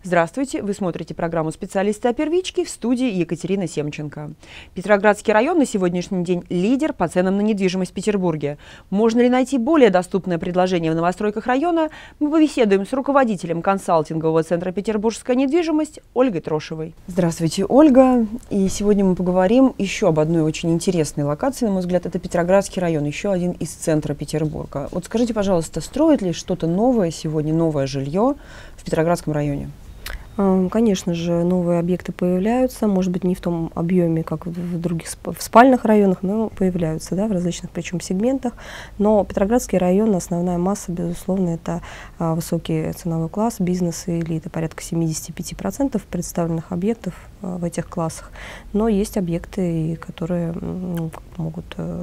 Здравствуйте! Вы смотрите программу «Специалисты о первичке», в студии Екатерина Семченко. Петроградский район на сегодняшний день лидер по ценам на недвижимость в Петербурге. Можно ли найти более доступное предложение в новостройках района? Мы побеседуем с руководителем консалтингового центра «Петербургская недвижимость» Ольгой Трошевой. Здравствуйте, Ольга! И сегодня мы поговорим еще об одной очень интересной локации, на мой взгляд, это Петроградский район, еще один из центра Петербурга. Вот скажите, пожалуйста, строят ли что-то новое сегодня, новое жилье в Петроградском районе? Конечно же, новые объекты появляются, может быть, не в том объеме, как в других в спальных районах, но появляются, да, в различных причем сегментах. Но Петроградский район, основная масса, безусловно, это высокий ценовой класс, бизнес и элита, порядка 75% представленных объектов в этих классах. Но есть объекты, которые могут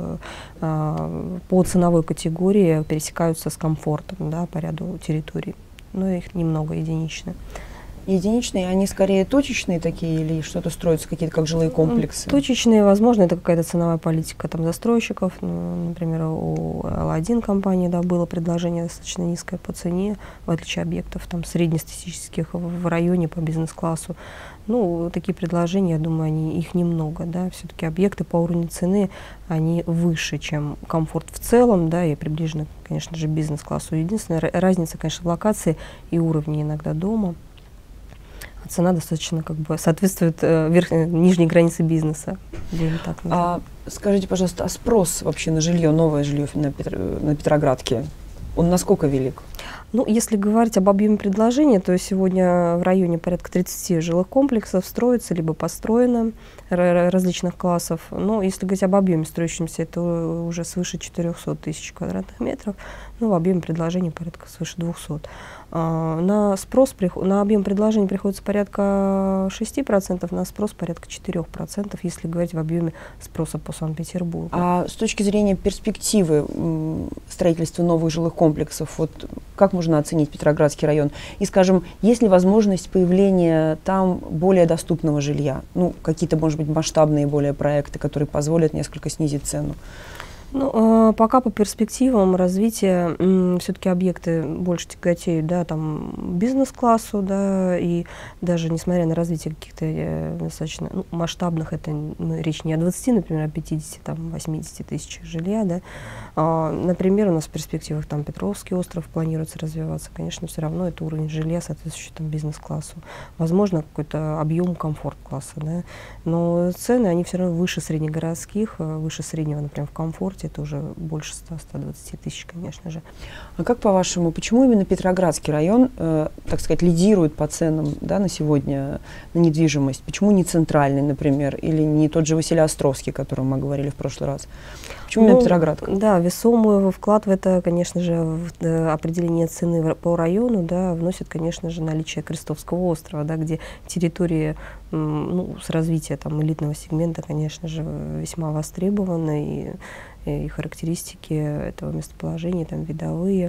по ценовой категории пересекаются с комфортом, да, по ряду территорий, но их немного, единичные. Единичные, они скорее точечные такие или что-то строятся, какие-то как жилые комплексы? Точечные, возможно, это какая-то ценовая политика там застройщиков. Ну, например, у L1 компании, да, было предложение достаточно низкое по цене, в отличие от объектов там среднестатистических в районе по бизнес-классу. Ну, такие предложения, я думаю, их немного, да, все-таки объекты по уровню цены, они выше, чем комфорт в целом, да, и приближены, конечно же, бизнес-классу. Единственная разница, конечно, в локации и уровне иногда дома. Цена достаточно соответствует нижней границе бизнеса. Так, скажите, пожалуйста, а спрос вообще на жилье, новое жилье на Петроградке, он насколько велик? Ну, если говорить об объеме предложения, то сегодня в районе порядка 30 жилых комплексов строится, либо построено различных классов. Но если говорить об объеме строящемся, это уже свыше 400 тысяч квадратных метров, ну, в объеме предложения порядка свыше 200. На объем предложений приходится порядка 6%, на спрос порядка 4%, если говорить в объеме спроса по Санкт-Петербургу. А с точки зрения перспективы строительства новых жилых комплексов, вот как можно оценить Петроградский район? И, скажем, есть ли возможность появления там более доступного жилья? Ну, какие-то, может быть, масштабные более проекты, которые позволят несколько снизить цену? Ну, пока по перспективам развития все-таки объекты больше тяготеют, да, там, бизнес-классу, да, и даже несмотря на развитие каких-то достаточно масштабных, это речь не о 20, например, а 50, там, 80 тысяч жилья, да. Например, у нас в перспективах там Петровский остров планируется развиваться, конечно, все равно это уровень жилья, соответствующий там бизнес-классу. Возможно, какой-то объем комфорт-класса, да, но цены, они все равно выше среднегородских, выше среднего, например, в комфорте. Это уже больше 100-120 тысяч, конечно же. А как, по-вашему, почему именно Петроградский район, так сказать, лидирует по ценам, да, на сегодня на недвижимость? Почему не центральный, например, или не тот же Василеостровский, о котором мы говорили в прошлый раз? Почему именно Петроградка? Да, весомый вклад в это, конечно же, в определение цены по району, да, вносит, конечно же, наличие Крестовского острова, да, где территории с развитием там, элитного сегмента, конечно же, весьма востребованы, и характеристики этого местоположения, там, видовые,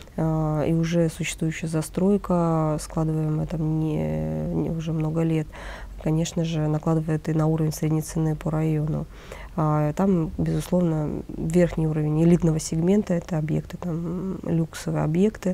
и уже существующая застройка, складываемая там уже много лет, конечно же, накладывает и на уровень средней цены по району. Там, безусловно, верхний уровень элитного сегмента, это объекты, там, люксовые объекты,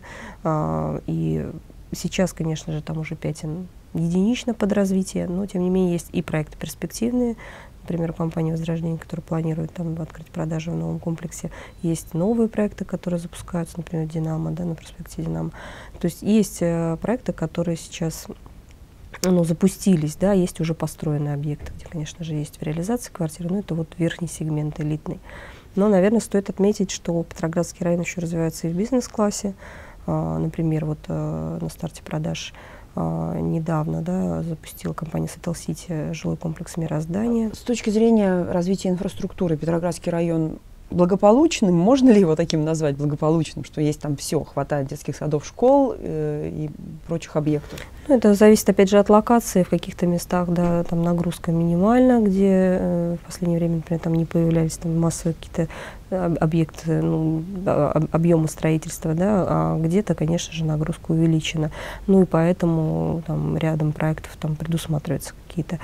и сейчас, конечно же, там уже пятен единично под развитие, но, тем не менее, есть и проекты перспективные. Например, компания «Возрождение», которая планирует там открыть продажи в новом комплексе. Есть новые проекты, которые запускаются, например, «Динамо», да, на проспекте «Динамо». То есть есть проекты, которые сейчас запустились, да, есть уже построенные объекты, где, конечно же, есть в реализации квартиры, но это вот верхний сегмент элитный. Но, наверное, стоит отметить, что Петроградский район еще развивается и в бизнес-классе. Например, вот на старте продаж недавно, да, запустила компания Settle City жилой комплекс «Мироздание». С точки зрения развития инфраструктуры, Петроградский район благополучным, можно ли его таким назвать благополучным, что есть там все, хватает детских садов, школ и прочих объектов? Ну, это зависит, опять же, от локации. В каких-то местах, да, там нагрузка минимальна, где в последнее время, например, там не появлялись там массовые какие-то объекты, объемы строительства, да, а где-то, конечно же, нагрузка увеличена. Ну и поэтому там рядом проектов там предусматриваются какие-то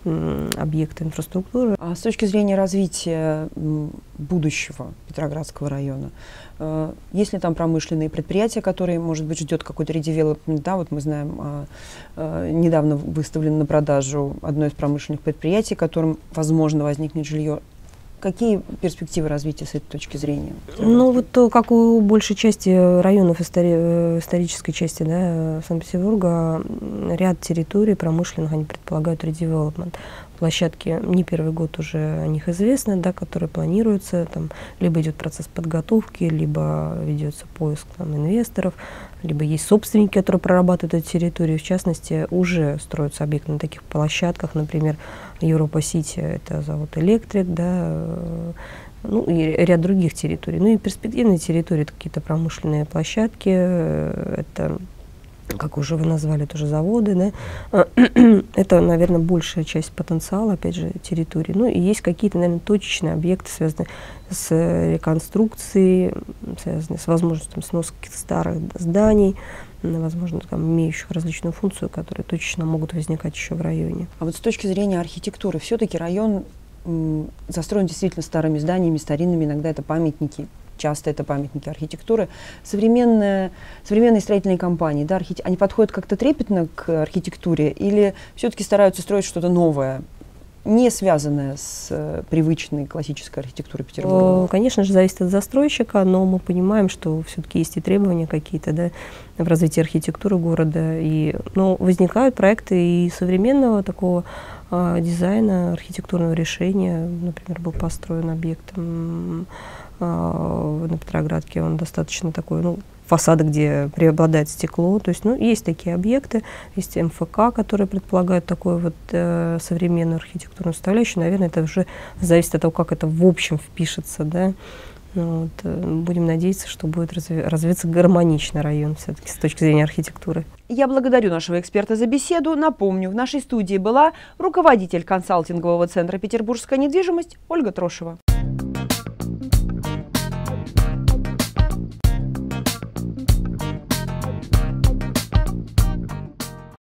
объекты инфраструктуры. А с точки зрения развития будущего Петроградского района, есть ли там промышленные предприятия, которые, может быть, ждет какой-то редевелопмент? Да, вот мы знаем, недавно выставлено на продажу одно из промышленных предприятий, которым, возможно, возникнет жилье. Какие перспективы развития с этой точки зрения? Ну, вот как у большей части районов исторической части, да, Санкт-Петербурга, ряд территорий промышленных, они предполагают редевелопмент. Площадки не первый год уже о них известно, да, которые планируются, там, либо идет процесс подготовки, либо ведется поиск там, инвесторов, либо есть собственники, которые прорабатывают эту территорию. В частности, уже строятся объекты на таких площадках, например, Европа-Сити, это завод «Электрик», да, ну и ряд других территорий. Ну и перспективные территории, это какие-то промышленные площадки, это, как уже вы назвали, тоже заводы, да. Это, наверное, большая часть потенциала, опять же, территории. Ну и есть какие-то, наверное, точечные объекты, связанные с реконструкцией, связанные с возможностью сноса каких-то старых зданий, возможно, там, имеющих различную функцию, которые точечно могут возникать еще в районе. А вот с точки зрения архитектуры, все-таки район застроен действительно старыми зданиями, старинными, иногда это памятники, часто это памятники архитектуры. Современные строительные компании, да, они подходят как-то трепетно к архитектуре или все-таки стараются строить что-то новое, не связанное с привычной классической архитектурой Петербурга? Конечно же, зависит от застройщика, но мы понимаем, что все-таки есть и требования какие-то, да, в развитии архитектуры города. Но возникают проекты и современного такого дизайна, архитектурного решения. Например, был построен объект на Петроградке, он достаточно такой, ну, фасады, где преобладает стекло. То есть, ну, есть такие объекты, есть МФК, которые предполагают такую вот современную архитектурную составляющую. Наверное, это уже зависит от того, как это в общем впишется, да. Ну, вот, будем надеяться, что будет развиваться гармонично район все-таки с точки зрения архитектуры. Я благодарю нашего эксперта за беседу. Напомню, в нашей студии была руководитель консалтингового центра «Петербургская недвижимость» Ольга Трошева.